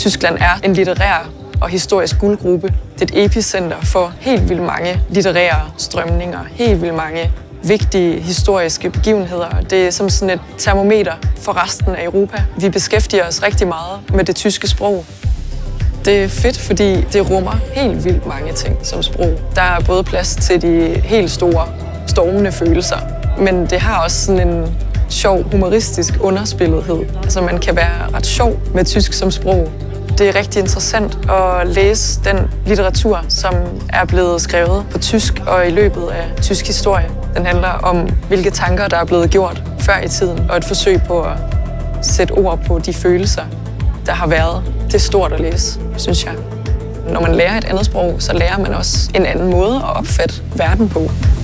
Tyskland er en litterær og historisk guldgruppe. Det er et epicenter for helt vildt mange litterære strømninger, helt vildt mange vigtige historiske begivenheder. Det er som sådan et termometer for resten af Europa. Vi beskæftiger os rigtig meget med det tyske sprog. Det er fedt, fordi det rummer helt vildt mange ting som sprog. Der er både plads til de helt store, stormende følelser, men det har også sådan en sjov, humoristisk underspillethed. Altså man kan være ret sjov med tysk som sprog. Det er rigtig interessant at læse den litteratur, som er blevet skrevet på tysk og i løbet af tysk historie. Den handler om, hvilke tanker, der er blevet gjort før i tiden, og et forsøg på at sætte ord på de følelser, der har været. Det er stort at læse, synes jeg. Når man lærer et andet sprog, så lærer man også en anden måde at opfatte verden på.